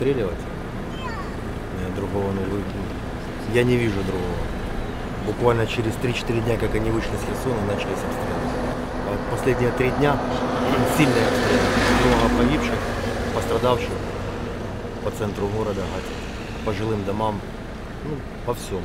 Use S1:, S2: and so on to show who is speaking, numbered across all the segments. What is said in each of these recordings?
S1: обстреливать. Другого, я не вижу другого. Буквально через 3-4 дня, как они вышли с Херсона, начались обстрелы. Последние 3 дня сильные обстрелы. Много погибших, пострадавших по центру города, по жилым домам, по всему.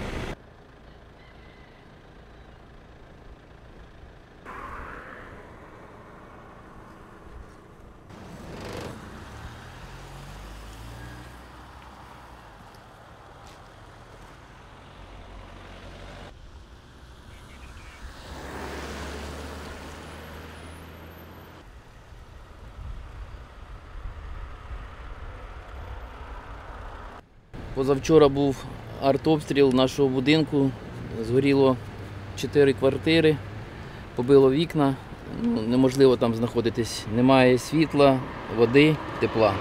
S2: Позавчора був артобстріл нашого будинку, згоріло 4 квартири, побило вікна, неможливо там знаходитись, немає світла, води, тепла.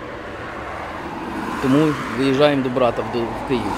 S2: Тому виїжджаємо до брата в Київ.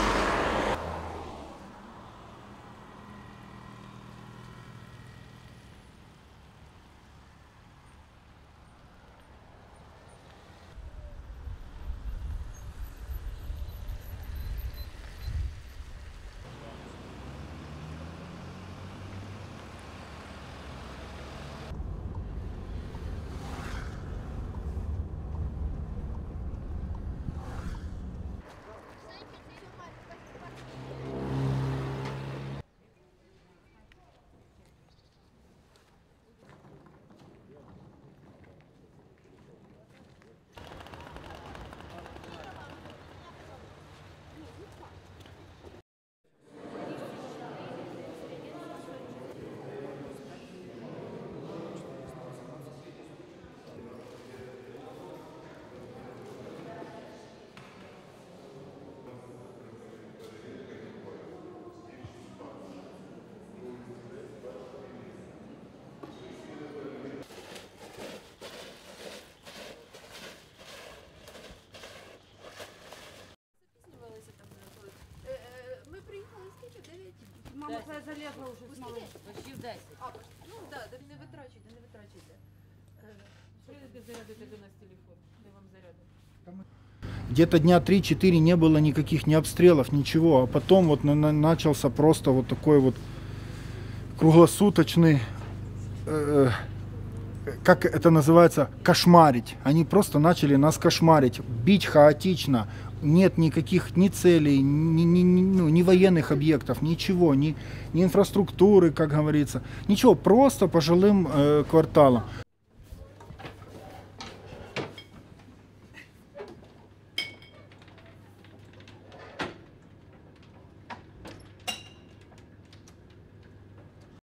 S3: Мама твоя залезла уже з малим.
S4: Почти в 10.
S3: Ну так, не витрачуйте.
S4: Прийдете зарядити до нас телефон, я вам зарядю.
S5: Где-то дня 3-4 не было никаких ни обстрелов, ничего. А потом вот начался просто вот такой вот круглосуточный, как это называется, кошмарить. Они просто начали нас кошмарить, бить хаотично. Нет никаких ни целей, ни военных объектов, ничего, ни инфраструктуры, как говорится. Ничего, просто по жилым кварталам.